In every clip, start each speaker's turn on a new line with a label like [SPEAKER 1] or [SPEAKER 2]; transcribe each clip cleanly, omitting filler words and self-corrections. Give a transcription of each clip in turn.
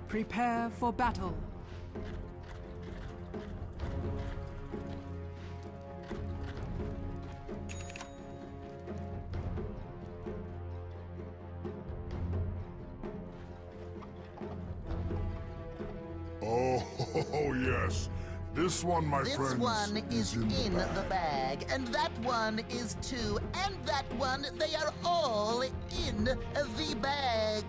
[SPEAKER 1] Prepare for battle.
[SPEAKER 2] Oh, yes. This one, my friends,
[SPEAKER 3] This one is in the bag, and that one is too, and that one, they are all in the bag.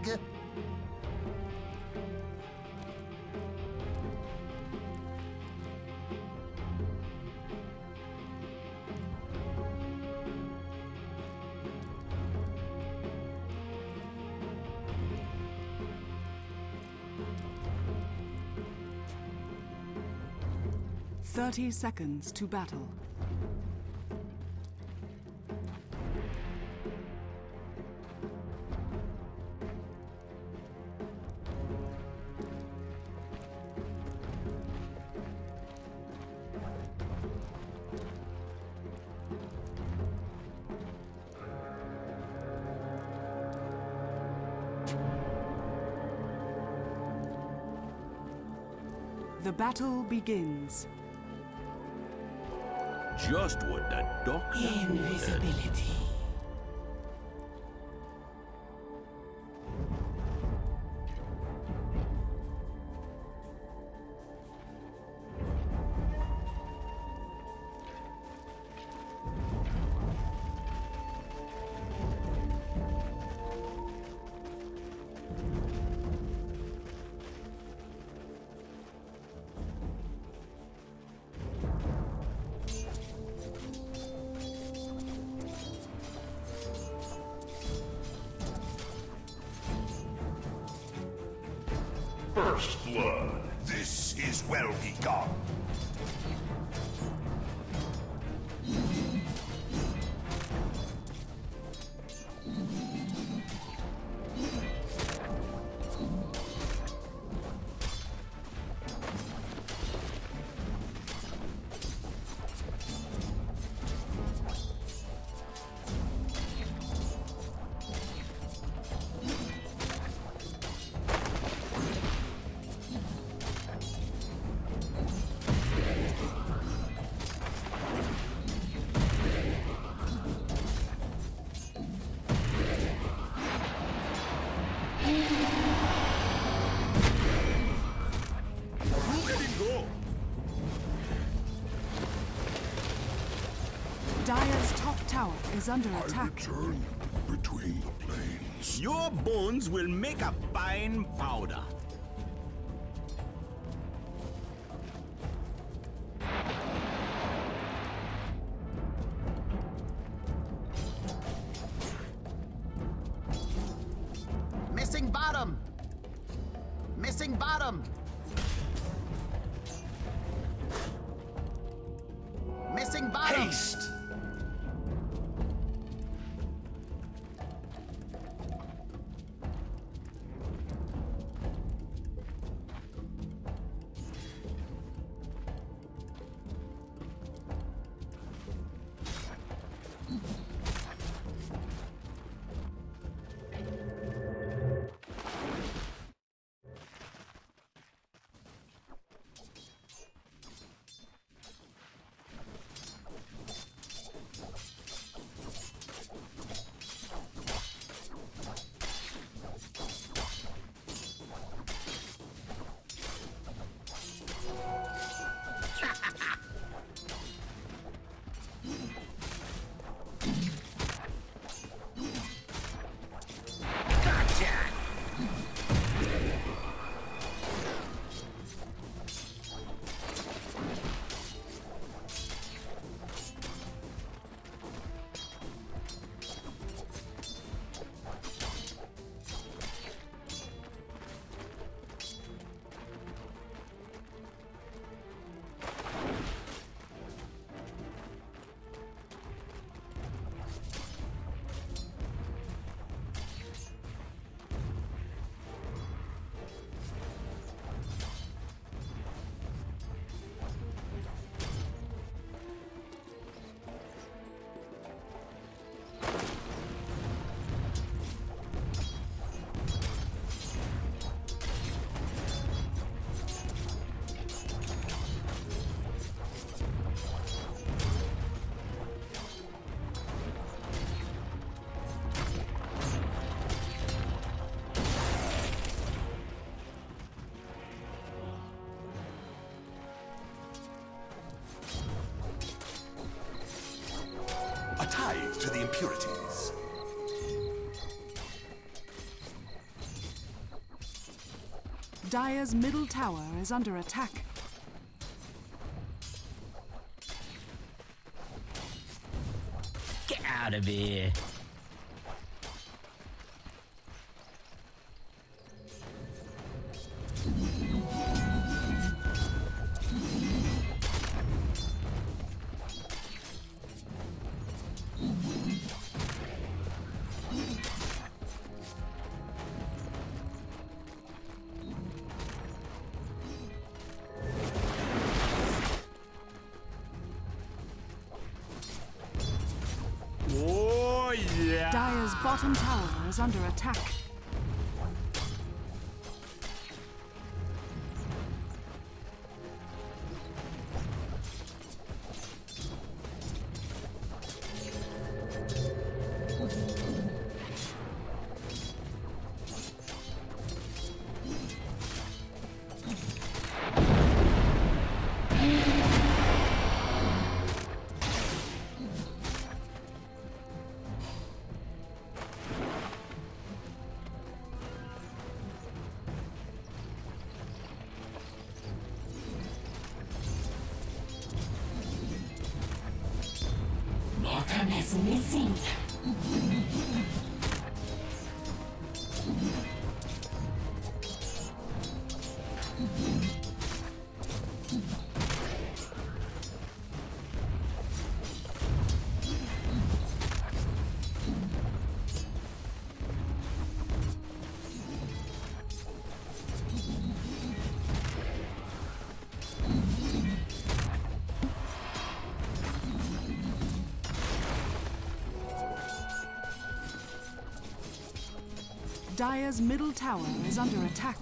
[SPEAKER 1] Thirty seconds to battle. The battle begins.
[SPEAKER 4] Just what the doctor ordered.
[SPEAKER 5] Invisibility.
[SPEAKER 6] First blood. This is well begun.
[SPEAKER 1] Dire's top tower is under
[SPEAKER 2] I
[SPEAKER 1] attack.
[SPEAKER 2] return between the planes.
[SPEAKER 4] Your bones will make a fine powder.
[SPEAKER 3] Missing bottom! Missing bottom! Missing bottom!
[SPEAKER 6] Haste! alive to the impurities.
[SPEAKER 1] Dire's middle tower is under attack.
[SPEAKER 5] Get out of here.
[SPEAKER 4] Oh, yeah.
[SPEAKER 1] Dire's bottom tower is under attack.
[SPEAKER 7] Bottom is missing.
[SPEAKER 1] Dire's middle tower is under attack.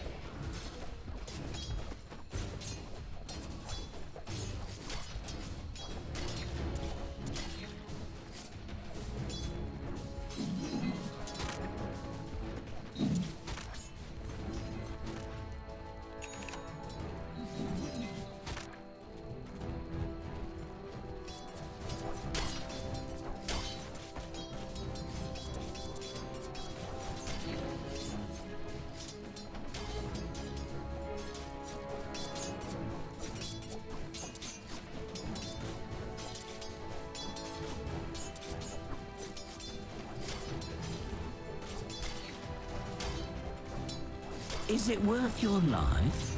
[SPEAKER 5] Is it worth your life?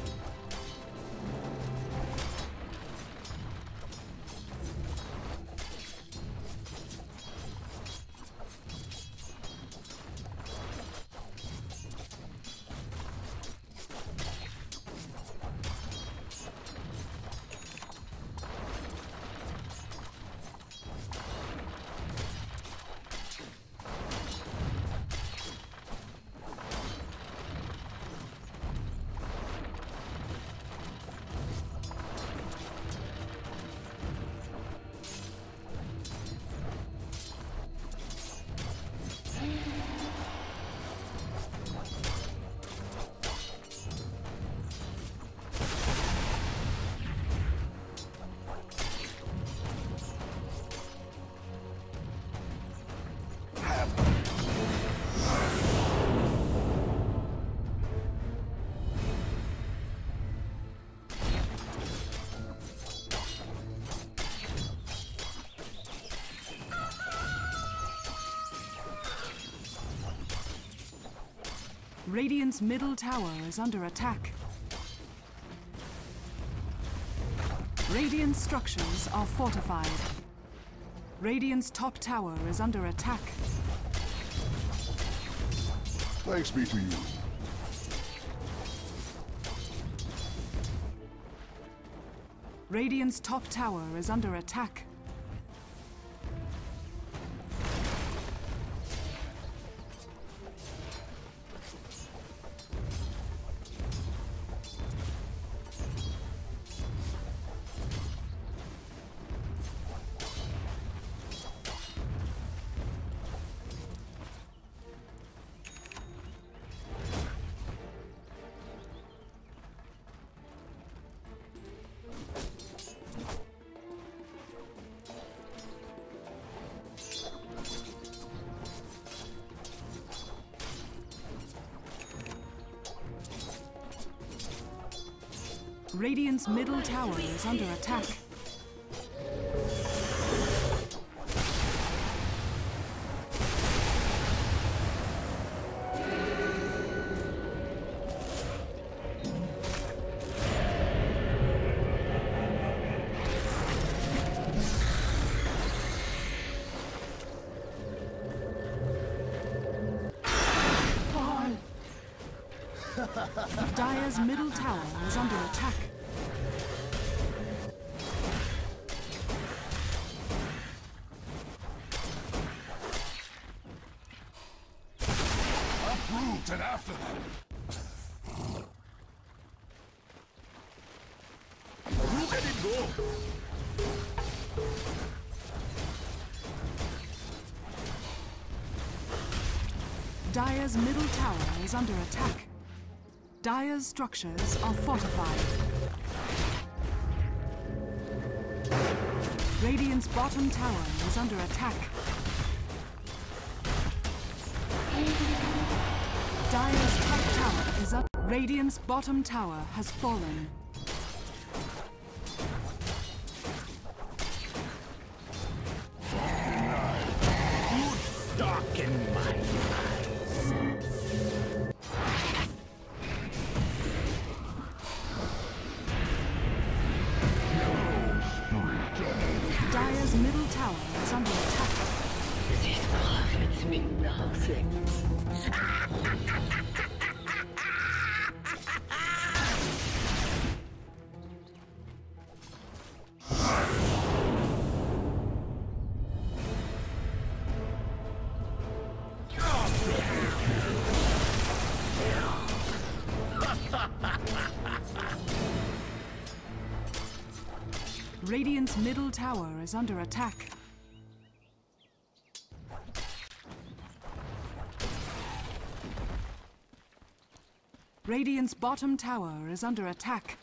[SPEAKER 5] Radiant's middle tower is under attack. Radiant structures are fortified. Radiant's top tower is under attack.
[SPEAKER 2] Thanks be to you.
[SPEAKER 1] Radiant's top tower is under attack.
[SPEAKER 5] Radiant's middle tower is under attack. Dire's middle tower is under attack.
[SPEAKER 6] Uproot and after them.
[SPEAKER 4] Who can it go?
[SPEAKER 5] Dire's middle tower is under attack. Dire's structures are fortified. Radiant's bottom tower is under attack. Dire's top tower is up. Radiant's bottom tower has fallen.
[SPEAKER 4] Darken my eyes.
[SPEAKER 5] Dire's middle tower is under attack.
[SPEAKER 7] These profits mean nothing.
[SPEAKER 5] Radiant's middle tower is under attack. Radiant's bottom tower is under attack.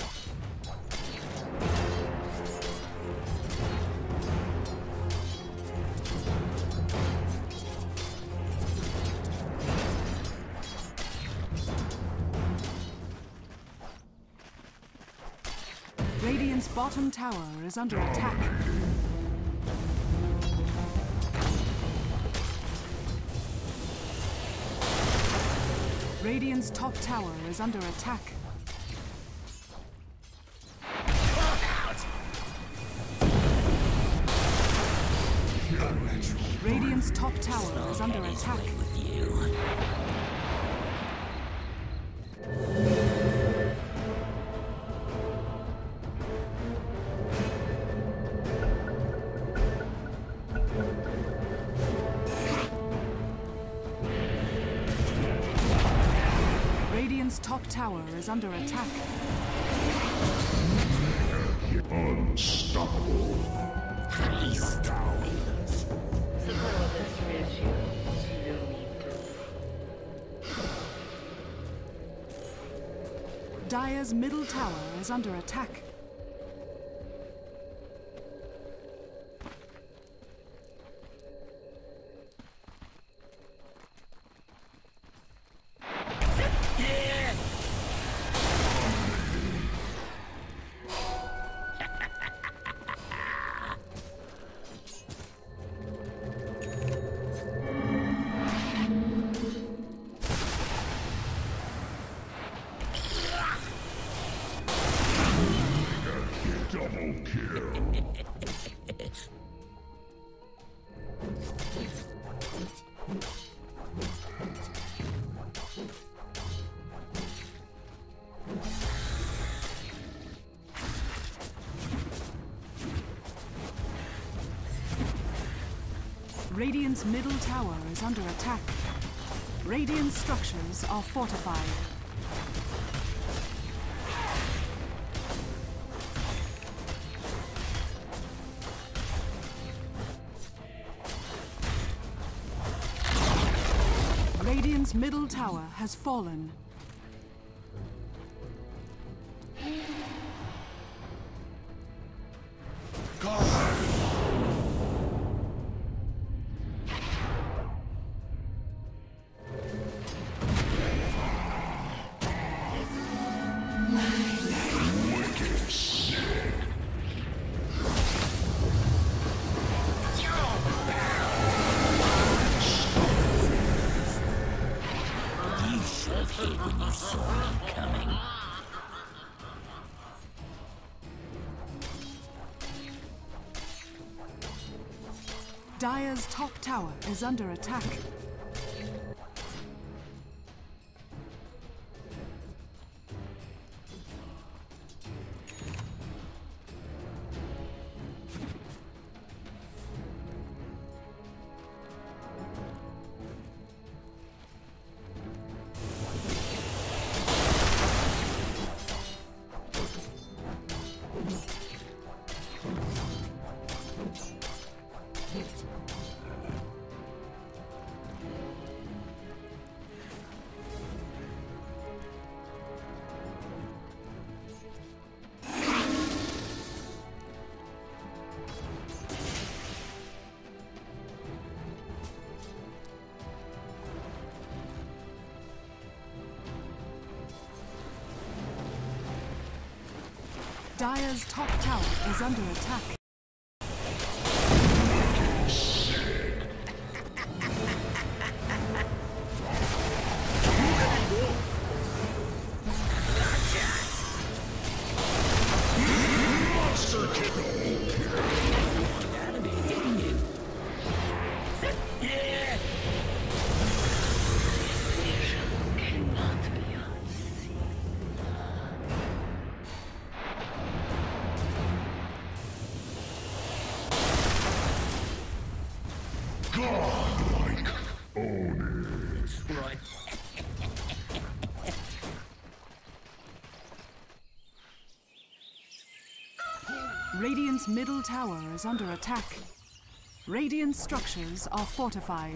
[SPEAKER 5] Radiant's bottom tower is under attack. Radiant's top tower is under attack. Radiant's top tower is under attack. Radiant's top tower is under attack.
[SPEAKER 2] Unstoppable. Dire's middle tower is under attack. Double kill.
[SPEAKER 5] Radiant's middle tower is under attack. Radiant structures are fortified. Radiant's middle tower has fallen.
[SPEAKER 1] Dire's top tower is under attack. Dire's top tower is under attack.
[SPEAKER 2] Godlike Oni.
[SPEAKER 4] Right.
[SPEAKER 1] Radiant's middle tower is under attack. Radiant structures are fortified.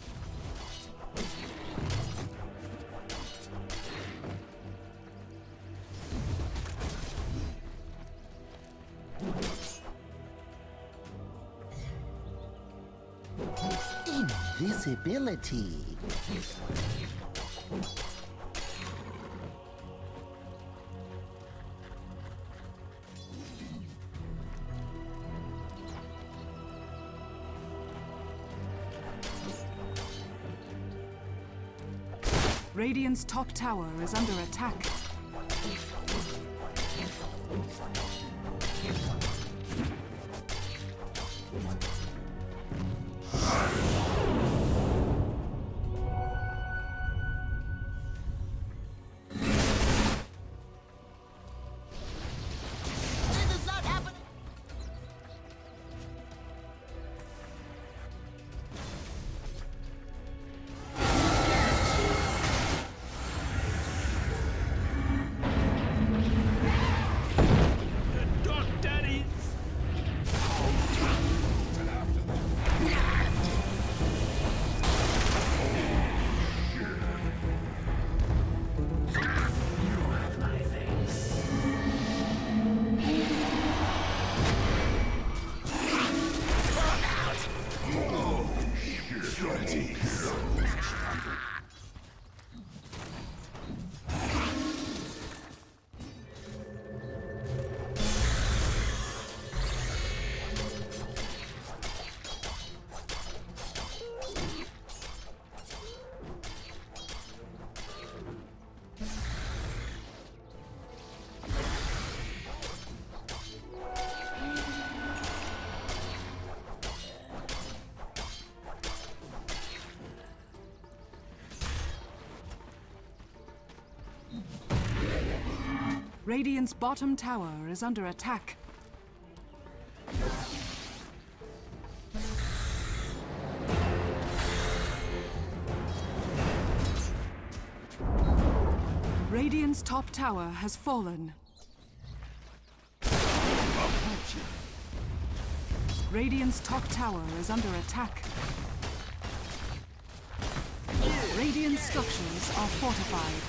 [SPEAKER 3] Invisibility.
[SPEAKER 1] Radiant's top tower is under attack. Radiant's bottom tower is under attack. Radiant's top tower has fallen. Radiant's top tower is under attack. Radiant structures are fortified.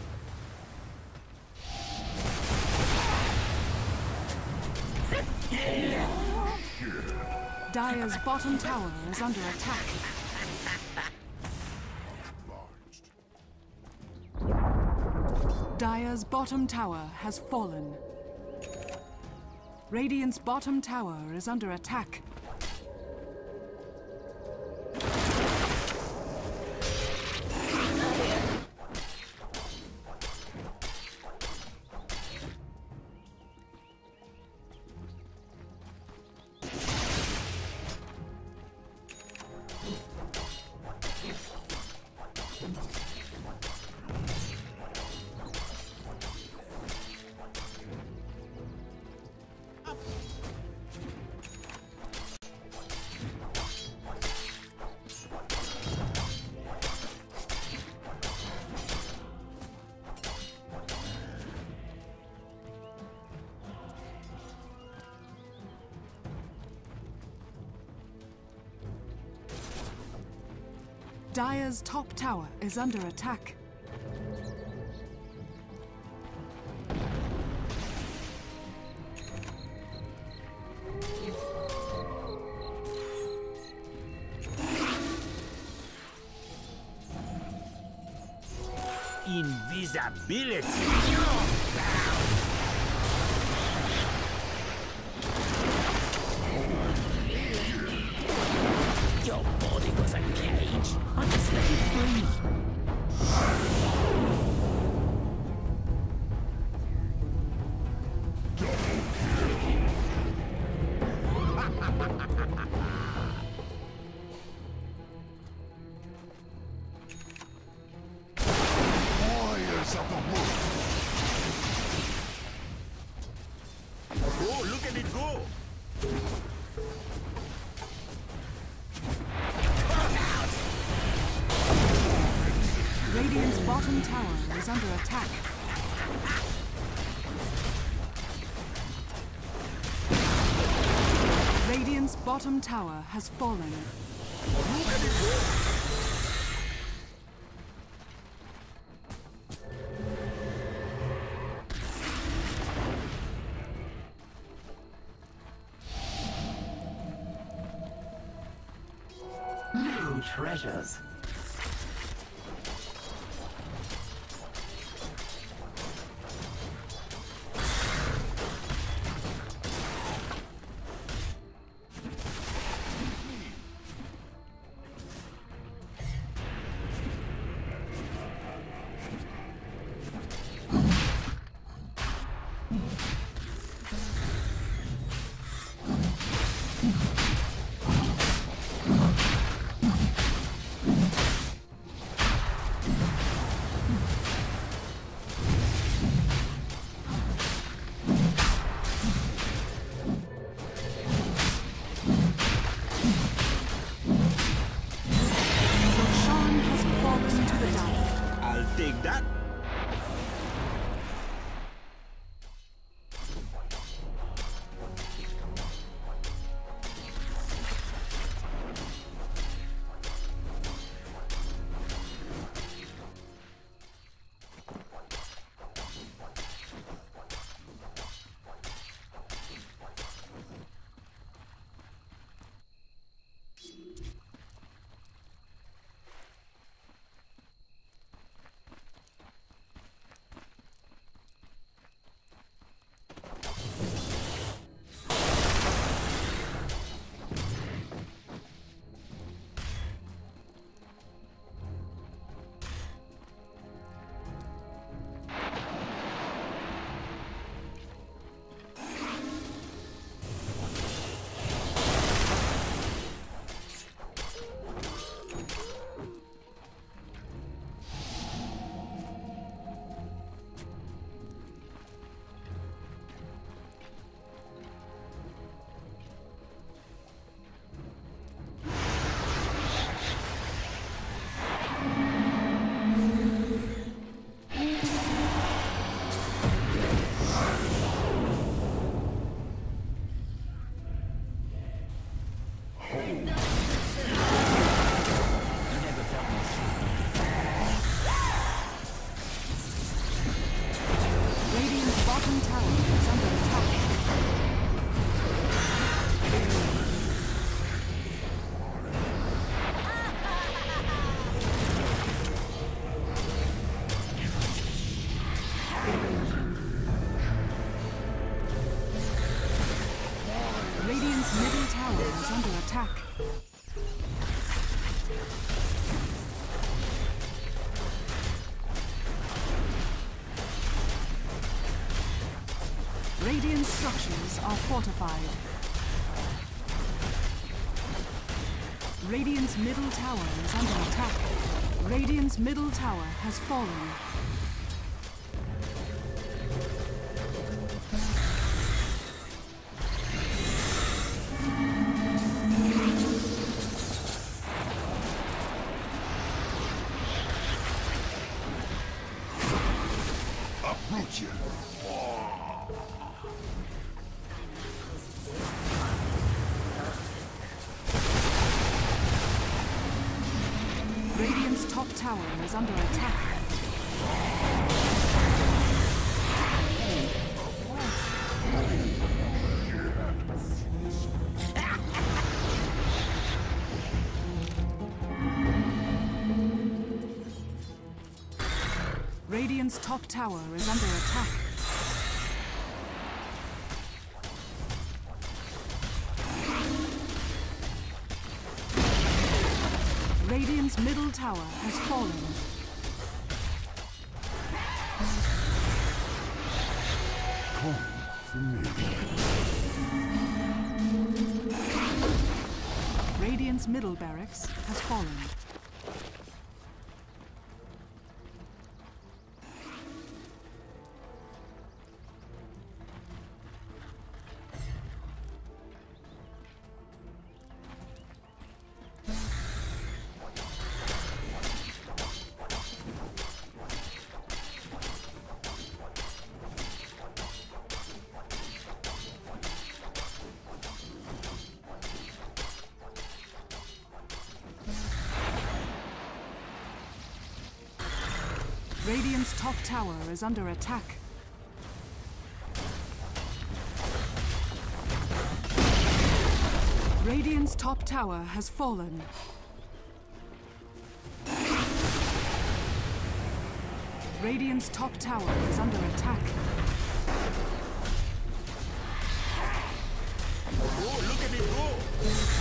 [SPEAKER 1] Dire's bottom tower is under attack. Dire's bottom tower has fallen. Radiant's bottom tower is under attack. Dire's top tower is under attack.
[SPEAKER 4] Invisibility. Your body was a cage. I just let it free.
[SPEAKER 2] Warriors of the wood.
[SPEAKER 4] Oh, look at it go.
[SPEAKER 1] Radiant's bottom tower is under attack. Radiant's bottom tower has fallen.
[SPEAKER 4] Look at it go.
[SPEAKER 7] New treasures.
[SPEAKER 1] Sean has fallen to the dire.
[SPEAKER 4] I'll take that.
[SPEAKER 1] Radiant's bottom tower is under attack. Radiant's middle tower is under attack. Radiant structures are fortified. Radiant's middle tower is under attack. Radiant's middle tower has fallen.
[SPEAKER 2] Uproot you.
[SPEAKER 1] top tower is under attack. Radiant's top tower is under attack. Radiant's middle tower has fallen.
[SPEAKER 2] Come for me.
[SPEAKER 1] Radiant's middle barracks has fallen. Radiant's top tower is under attack. Radiant's top tower has fallen. Radiant's top tower is under attack.
[SPEAKER 6] Oh, look at me go!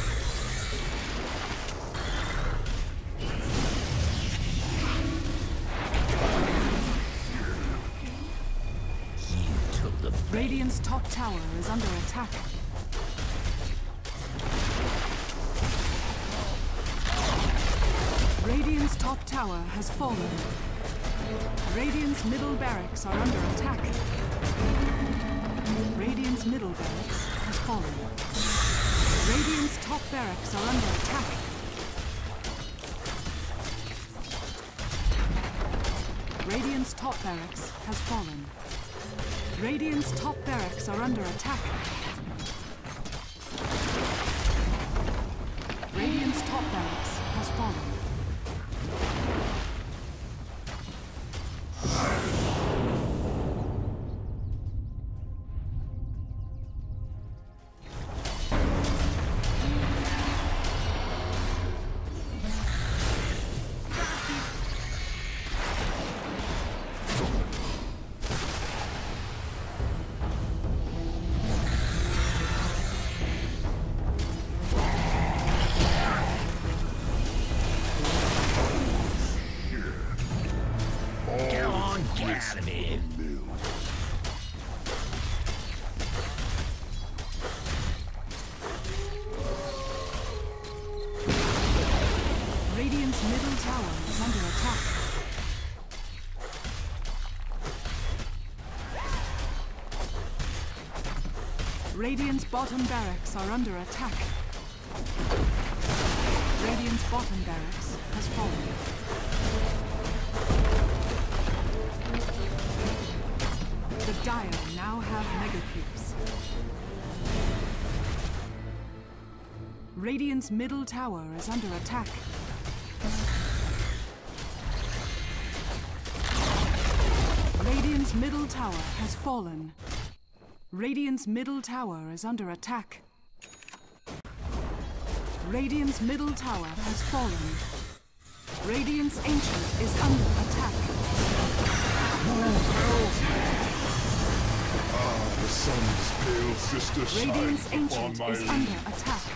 [SPEAKER 1] Radiant's top tower is under attack. Radiant's top tower has fallen. Radiant's middle barracks are under attack. Radiant's middle barracks has fallen. Radiant's top barracks are under attack. Radiant's top barracks has fallen. Radiant's top barracks are under attack. Radiant's top barracks has fallen.
[SPEAKER 4] Out of here.
[SPEAKER 1] Radiant's middle tower is under attack. Radiant's bottom barracks are under attack. Radiant's bottom barracks has fallen. The Dire now have mega creeps. Radiant's middle tower is under attack. Radiant's middle tower has fallen. Radiant's middle tower is under attack. Radiant's middle tower has fallen. Radiant's ancient is under attack.
[SPEAKER 2] The sun's pale sister
[SPEAKER 1] Radiant's
[SPEAKER 2] shines upon
[SPEAKER 1] ancient
[SPEAKER 2] my
[SPEAKER 1] is
[SPEAKER 2] lead.
[SPEAKER 1] under attack.